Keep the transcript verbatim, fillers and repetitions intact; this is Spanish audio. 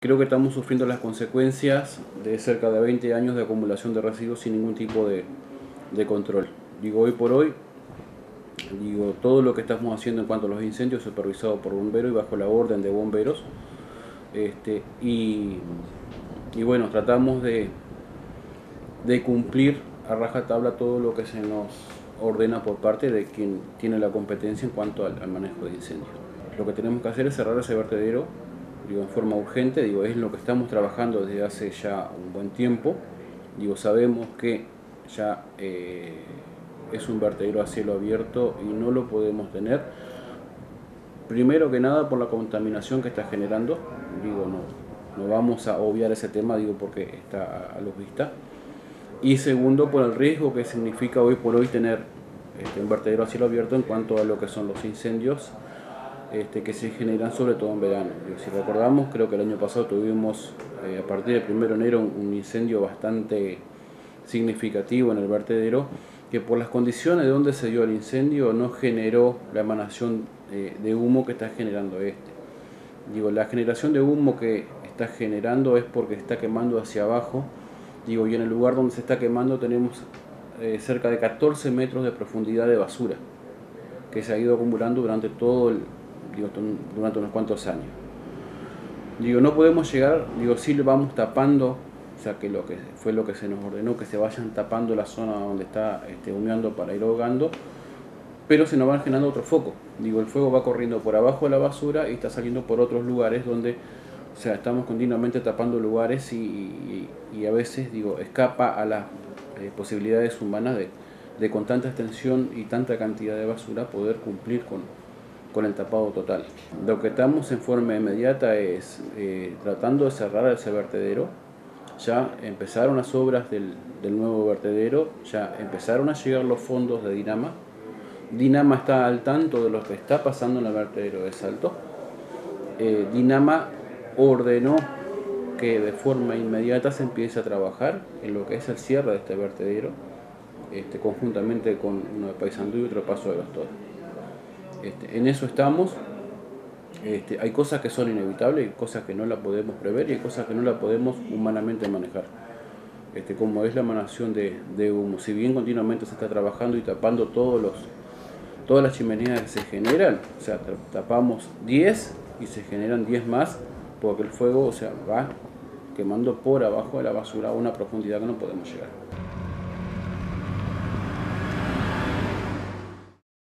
creo que estamos sufriendo las consecuencias de cerca de veinte años de acumulación de residuos sin ningún tipo de, de control. Digo, hoy por hoy, digo, todo lo que estamos haciendo en cuanto a los incendios es supervisado por bomberos y bajo la orden de bomberos. Este, y, y bueno, tratamos de, de cumplir a rajatabla todo lo que se nos ordena por parte de quien tiene la competencia en cuanto al, al manejo de incendios. Lo que tenemos que hacer es cerrar ese vertedero, digo, en forma urgente, digo, es lo que estamos trabajando desde hace ya un buen tiempo. Digo, sabemos que ya eh, es un vertedero a cielo abierto y no lo podemos tener. Primero que nada por la contaminación que está generando, digo, no, no vamos a obviar ese tema, digo, porque está a, a luz vista. Y segundo, por el riesgo que significa hoy por hoy tener este, un vertedero a cielo abierto en cuanto a lo que son los incendios este, que se generan sobre todo en verano. Digo, si recordamos, creo que el año pasado tuvimos eh, a partir del primero de enero un, un incendio bastante significativo en el vertedero, que por las condiciones de donde se dio el incendio no generó la emanación eh, de humo que está generando este. Digo, la generación de humo que está generando es porque está quemando hacia abajo. Digo, y en el lugar donde se está quemando tenemos eh, cerca de catorce metros de profundidad de basura que se ha ido acumulando durante todo el, digo, durante unos cuantos años. Digo, no podemos llegar, digo, sí le vamos tapando, o sea, que lo que fue lo que se nos ordenó, que se vayan tapando la zona donde está este, humeando para ir ahogando, pero se nos van generando otro foco. Digo, el fuego va corriendo por abajo de la basura y está saliendo por otros lugares donde, o sea, estamos continuamente tapando lugares y, y, y a veces, digo, escapa a las eh, posibilidades humanas de, de con tanta extensión y tanta cantidad de basura poder cumplir con, con el tapado total. Lo que estamos en forma inmediata es eh, tratando de cerrar ese vertedero. Ya empezaron las obras del, del nuevo vertedero, ya empezaron a llegar los fondos de Dinama. Dinama está al tanto de lo que está pasando en el vertedero de Salto. Eh, Dinama ordenó que de forma inmediata se empiece a trabajar en lo que es el cierre de este vertedero, este, conjuntamente con uno de Paysandú y otro Paso de los Toros. Este, en eso estamos. Este, hay cosas que son inevitables, hay cosas que no la podemos prever y hay cosas que no la podemos humanamente manejar. Este, como es la emanación de, de humo. Si bien continuamente se está trabajando y tapando todos los, todas las chimeneas que se generan, o sea, tapamos diez y se generan diez más, porque el fuego, o sea, va quemando por abajo de la basura a una profundidad que no podemos llegar.